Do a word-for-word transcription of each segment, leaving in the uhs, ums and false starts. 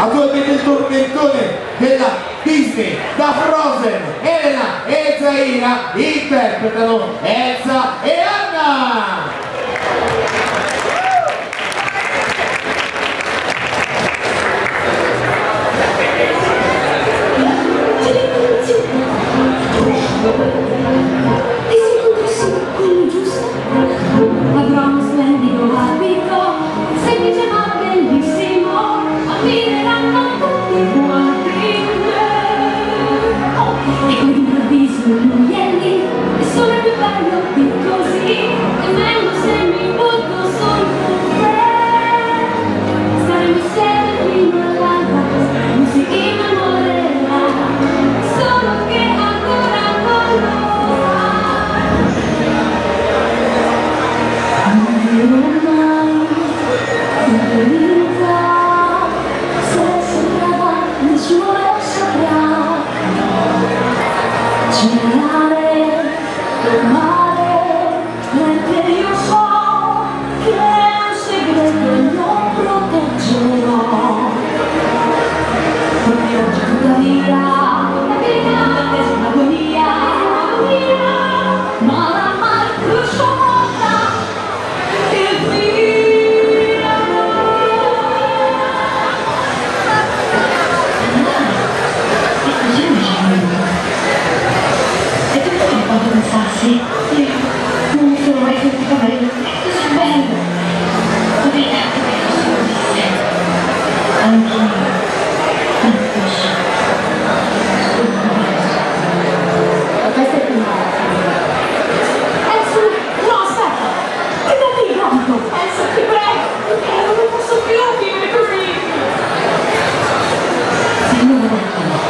attualmente il tormentone della Disney, da Frozen, Elena e Zaira interpretano Elsa e Anna. Di sicuro sì, quello giusto. Avrò uno splendido abito, semplice ma bellissimo, ammireranno tutti quanti me. Oh, e poi d'improvviso lui è lì, e sono più bello di così, e meglio se mi butto sul caffè. Staremo insieme fino all'alba, non si innamorerà, solo che ancora non lo sì, io non mi sono mai sentita meglio, è così bello. Così anche me lo sono disse. Anche io, non capisci. La festa è finita. Elsa, no aspetta, che da lì pronto. Elsa, ti prego, eh, non posso più vivere così. Sei nuova da qui.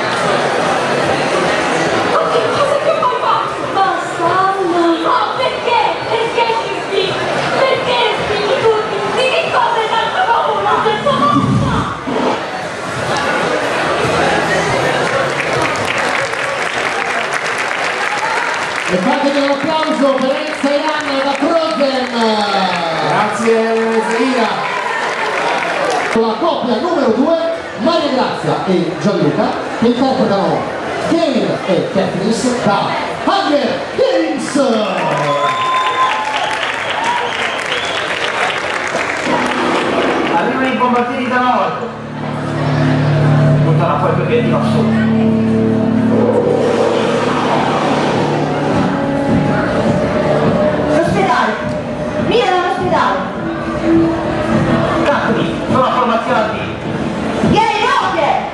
E fatevi un applauso per Elsa e Anna da Frozen. Grazie Zaira. La coppia numero due, Maria Grazia e Gianluca, che interpretano Gail e Katniss da Hunger Games. Arrivano i bombardieri da nord. Buttano poi perché di lassù. Mira l'ospedale! Cattoli, sono a formazione al D. Vieni, notte!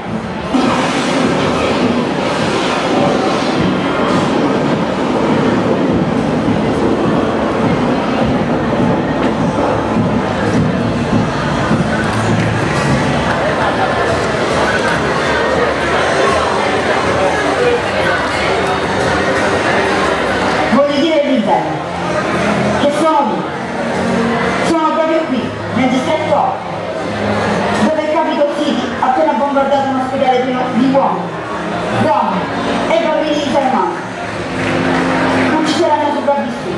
Voglio dire il bene, che sono lì. Sono proprio qui, nel distretto dove il Capitol City ha appena bombardato un ospedale pieno di uomini, donne e bambini di Salamanca. Non ci saranno sopravvissuti.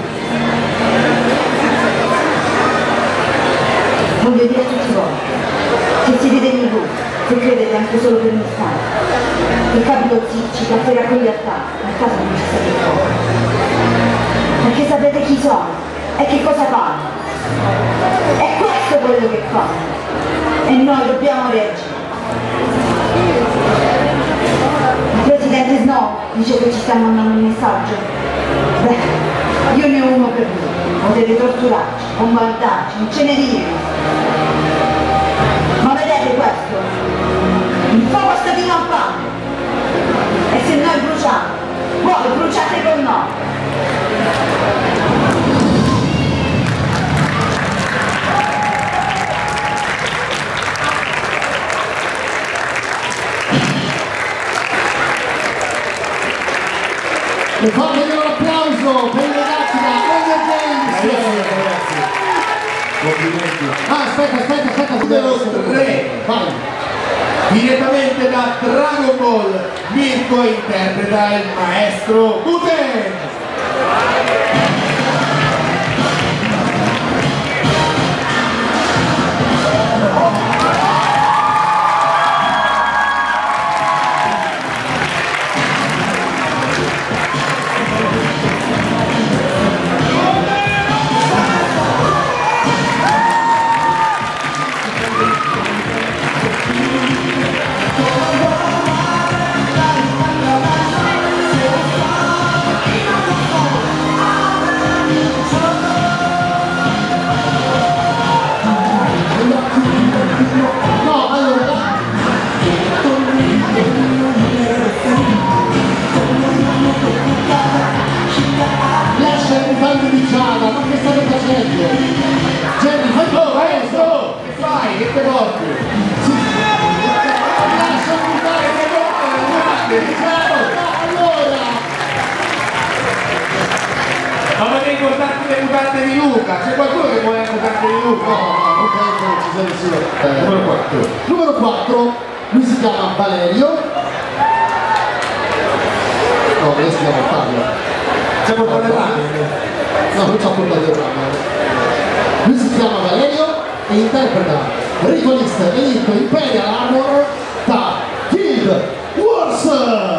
Voglio dire a tutti voi, che siete degni voi, se credete anche solo per un istante, il Capitol City ci capirà con gli attacchi, nel caso non ci siete fuori. Perché sapete chi sono e che cosa fanno. È questo quello che fanno e noi dobbiamo reagire. Il presidente Snow dice che ci sta mandando un messaggio. Beh, io ne ho uno per voi. Potete torturarci, bombardarci, incenerirci. Ma vedete questo? Il fuoco sta fino a panne. E se noi bruciamo, voi bruciate con noi. E fatevi un applauso per i ragazzi da Hunger Games. Complimenti. Ah, aspetta, aspetta, aspetta, Numero tre. Vai. Direttamente da Dragon Ball, Mirko interpreta il maestro Muten. veramente forti. Sì. Lascia buttare che allora. Ma potete ricordarti le mutande di Luca? C'è qualcuno che vuole le mutande di Luca? No, no, non penso che ci sia nessuno. Eh, numero quattro. Numero quattro, lui si chiama Valerio. No, lei si chiama Ottavio. Ci ha portato il ramen? No, non ci ha portato il ramen. Lui si chiama Valerio e interpreta Ritualist Elite Imperial Armor da Guild Wars.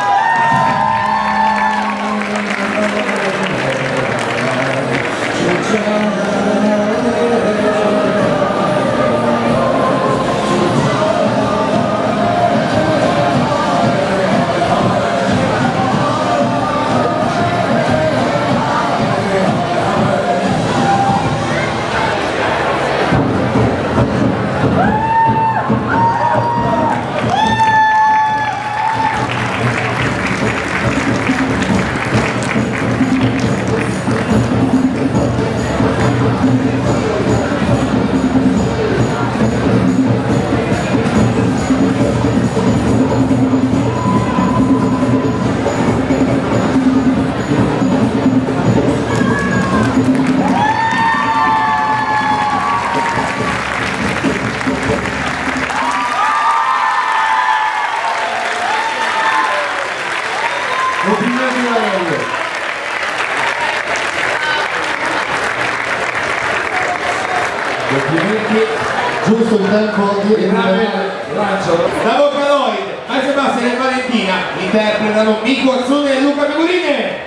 Complimenti. Giusto il tempo di Il lancio da Vocaloid, Mario Sebastian e Valentina interpretano Mico Azzone e Luca Megurini.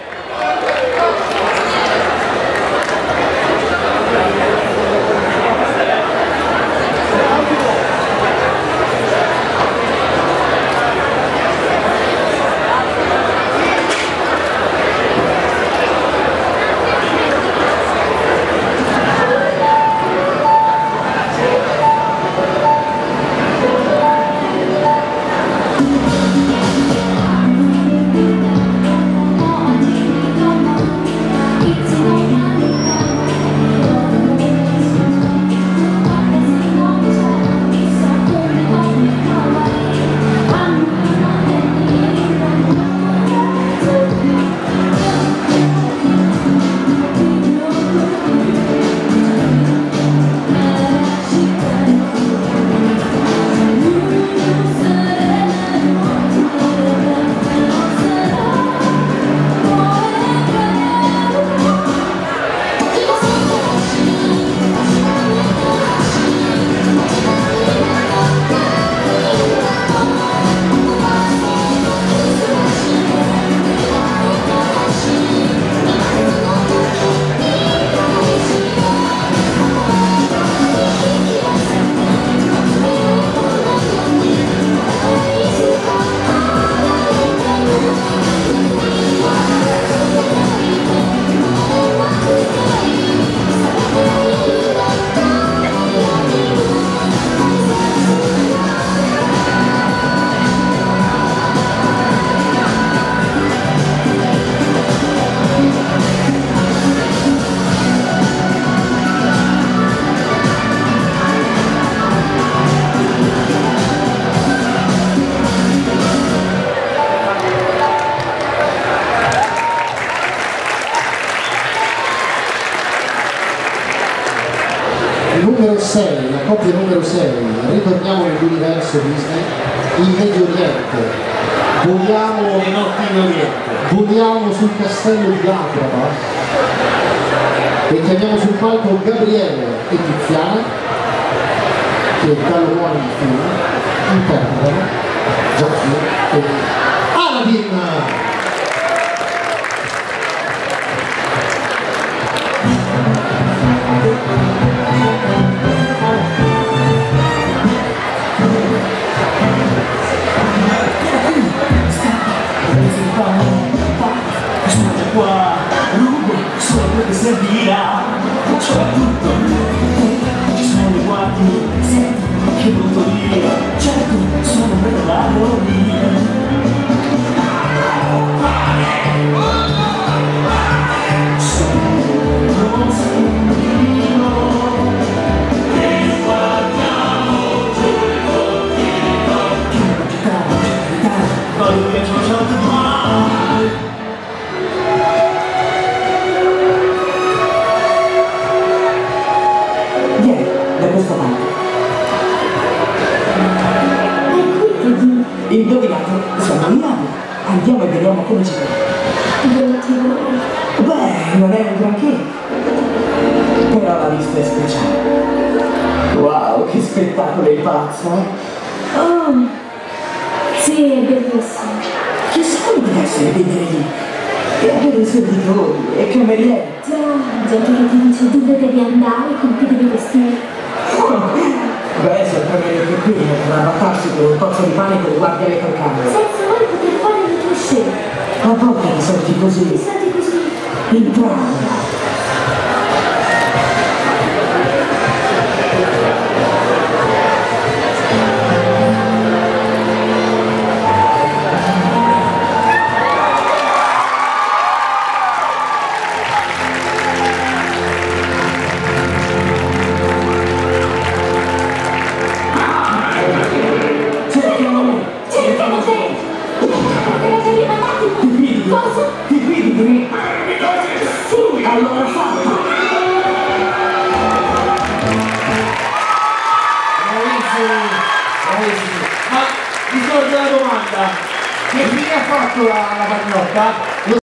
Numero sei, la coppia numero sei, ritorniamo nell'universo Disney, in Medio Oriente, voliamo, Nei notti in Oriente. voliamo sul castello di Atraba e chiamiamo sul palco Gabriele e Tiziana, che è il gallo buono di film, interpretano Giacomo e Aladdin. Qua, rubo solo quello che servirà, soprattutto ci sono le guardie, senti che brutto dire, certo sono per la via. Sono sicuro che guardiamo indovinato, siamo a Milano. Andiamo e vediamo come ci va. Beh, non è un granché, però la vista è speciale. Wow, che spettacolo il palazzo, eh? Oh, sì, è bellissimo. Chissà come deve essere vedere lì. E avere i servitori e camerieri. Già, gente che ti dice dove devi andare, con chi devi vestire. Beh, sempre meglio che qui, per arrabattarsi con un tozzo di pane con le guardie alle calcane. Senza mai poter fare le tue scelte. A volte ti senti Ti così, senti così. in pratica. Cercano te! Perché sei arrivato un attimo! Ti fidi? Cosa? Ti fidi di me? Sì! Allora fatta! Bravissimi, bravissimi. Ma mi sorge una domanda: che fine ha fatto la, la pagnotta?